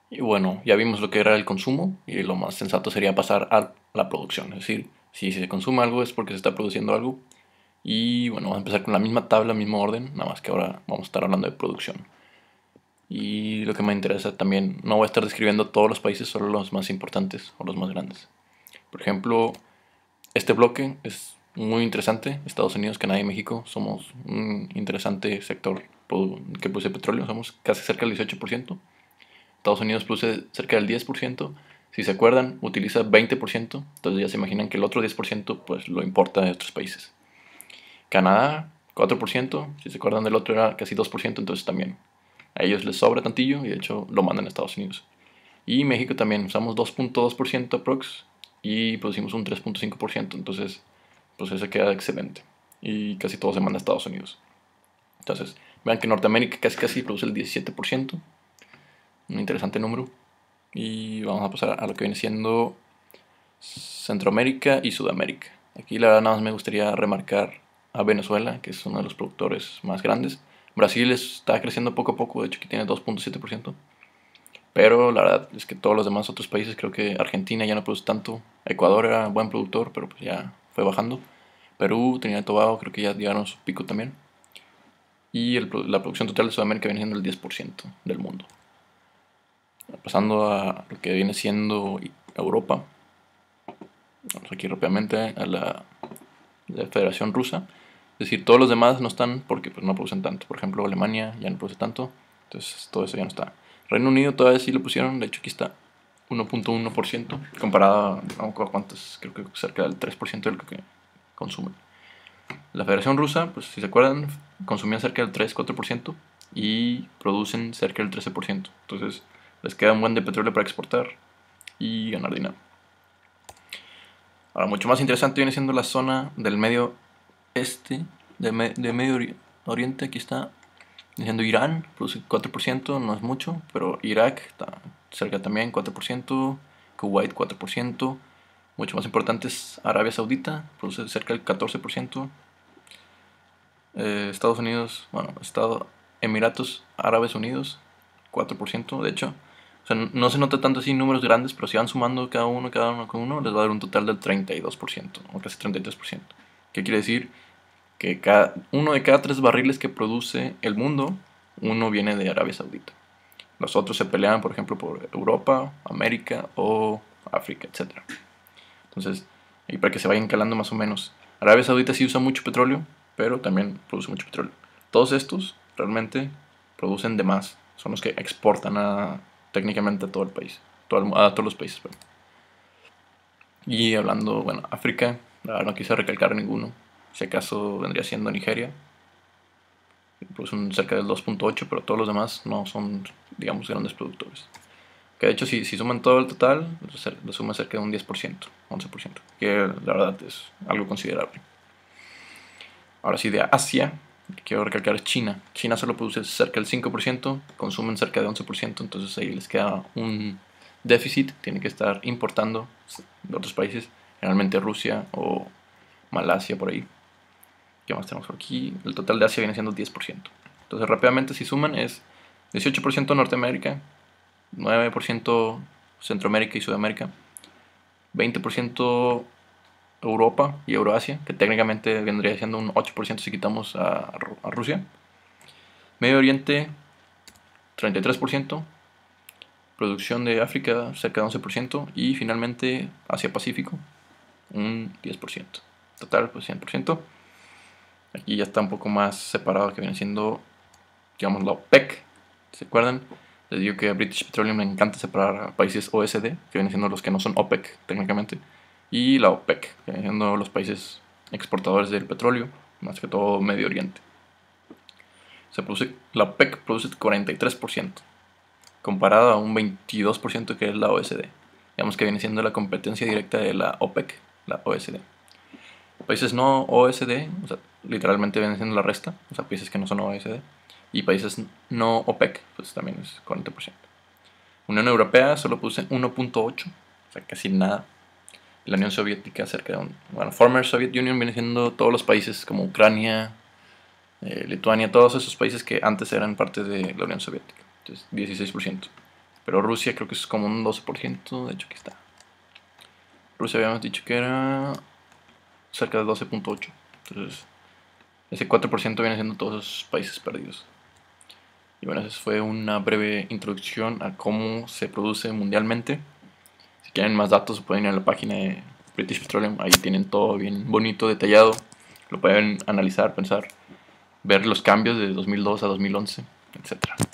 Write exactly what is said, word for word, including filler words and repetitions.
Y bueno, ya vimos lo que era el consumo y lo más sensato sería pasar a la producción. Es decir, si se consume algo es porque se está produciendo algo. Y bueno, vamos a empezar con la misma tabla, mismo orden, nada más que ahora vamos a estar hablando de producción. Y lo que me interesa también, no voy a estar describiendo todos los países, solo los más importantes o los más grandes. Por ejemplo, este bloque es muy interesante. Estados Unidos, Canadá y México somos un interesante sector que produce petróleo, somos casi cerca del dieciocho por ciento. Estados Unidos produce cerca del diez por ciento. Si se acuerdan, utiliza veinte por ciento. Entonces ya se imaginan que el otro diez por ciento pues lo importa de otros países. Canadá, cuatro por ciento. Si se acuerdan del otro era casi dos por ciento, entonces también a ellos les sobra tantillo y de hecho lo mandan a Estados Unidos. Y México también usamos dos punto dos por ciento aprox y producimos un tres punto cinco por ciento. Entonces pues eso queda excelente. Y casi todo se manda a Estados Unidos. Entonces vean que Norteamérica casi casi produce el diecisiete por ciento. Un interesante número. Y vamos a pasar a lo que viene siendo Centroamérica y Sudamérica. Aquí la verdad nada más me gustaría remarcar a Venezuela, que es uno de los productores más grandes. Brasil está creciendo poco a poco, de hecho aquí tiene dos punto siete por ciento. Pero la verdad es que todos los demás otros países, creo que Argentina ya no produce tanto. Ecuador era buen productor, pero pues ya fue bajando. Perú, Trinidad y Tobago creo que ya llegaron a su pico también. Y el, la producción total de Sudamérica viene siendo el diez por ciento del mundo. Pasando a lo que viene siendo Europa. Vamos aquí rápidamente a la, la Federación Rusa. Es decir, todos los demás no están porque pues, no producen tanto. Por ejemplo, Alemania ya no produce tanto. Entonces todo eso ya no está. Reino Unido todavía sí lo pusieron. De hecho aquí está uno punto uno por ciento. Comparado a no me cuántos, creo que cerca del tres por ciento de lo que consumen. La Federación Rusa, pues si se acuerdan, consumían cerca del tres cuatro por ciento y producen cerca del trece por ciento. Entonces les queda un buen de petróleo para exportar y ganar dinero. Ahora, mucho más interesante viene siendo la zona del medio este, de, me, de Medio Oriente. Aquí está diciendo Irán, produce cuatro por ciento, no es mucho, pero Irak está cerca también, cuatro por ciento, Kuwait cuatro por ciento, mucho más importante es Arabia Saudita, produce cerca del catorce por ciento, eh, Estados Unidos, bueno, Estado, Emiratos Árabes Unidos, cuatro por ciento de hecho. O sea, no se nota tanto así números grandes, pero si van sumando cada uno, cada uno, cada uno, les va a dar un total del treinta y dos por ciento, o casi treinta y tres por ciento. ¿Qué quiere decir? Que cada, uno de cada tres barriles que produce el mundo, uno viene de Arabia Saudita. Los otros se pelean, por ejemplo, por Europa, América o África, etcétera. Entonces, ahí para que se vayan calando más o menos. Arabia Saudita sí usa mucho petróleo, pero también produce mucho petróleo. Todos estos realmente producen de más. Son los que exportan a, técnicamente a todo el país. Todo el, a todos los países. Perdón. Y hablando, bueno, África, no quise recalcar ninguno. Si acaso vendría siendo Nigeria. Producen cerca del dos punto ocho, pero todos los demás no son, digamos, grandes productores. Que de hecho, si, si suman todo el total, lo suma cerca de un diez por ciento, once por ciento, que la verdad es algo considerable. Ahora sí, de Asia, quiero recalcar China. China solo produce cerca del cinco por ciento, consumen cerca de once por ciento, entonces ahí les queda un déficit, tienen que estar importando de otros países, generalmente Rusia o Malasia por ahí. ¿Qué más tenemos por aquí? El total de Asia viene siendo diez por ciento. Entonces rápidamente si suman es dieciocho por ciento Norteamérica, nueve por ciento Centroamérica y Sudamérica, veinte por ciento Europa y Euroasia, que técnicamente vendría siendo un ocho por ciento si quitamos a, a Rusia. Medio Oriente, treinta y tres por ciento. Producción de África, cerca de once por ciento. Y finalmente Asia-Pacífico, un diez por ciento. Total, pues cien por ciento. Aquí ya está un poco más separado, que viene siendo, digamos, la OPEC. ¿Se acuerdan? Les digo que a British Petroleum me encanta separar a países O E C D, que vienen siendo los que no son OPEC técnicamente, y la OPEC, que vienen siendo los países exportadores del petróleo, más que todo Medio Oriente. Se produce, la OPEC produce cuarenta y tres por ciento, comparado a un veintidós por ciento que es la O E C D. Digamos que viene siendo la competencia directa de la OPEC, la O E C D. Países no O E C D, o sea, literalmente vienen siendo la resta, o sea, países que no son O E C D. Y países no OPEC, pues también es cuarenta por ciento. Unión Europea solo produce uno punto ocho, o sea, casi nada. La Unión Soviética cerca de un... Bueno, former Soviet Union viene siendo todos los países como Ucrania, eh, Lituania, todos esos países que antes eran parte de la Unión Soviética. Entonces, dieciséis por ciento. Pero Rusia creo que es como un doce por ciento. De hecho, aquí está. Rusia habíamos dicho que era cerca de doce punto ocho. Entonces, ese cuatro por ciento viene siendo todos esos países perdidos. Y bueno, esa fue una breve introducción a cómo se produce mundialmente. Si quieren más datos, pueden ir a la página de British Petroleum. Ahí tienen todo bien bonito, detallado. Lo pueden analizar, pensar, ver los cambios de dos mil dos a dos mil once, etcétera.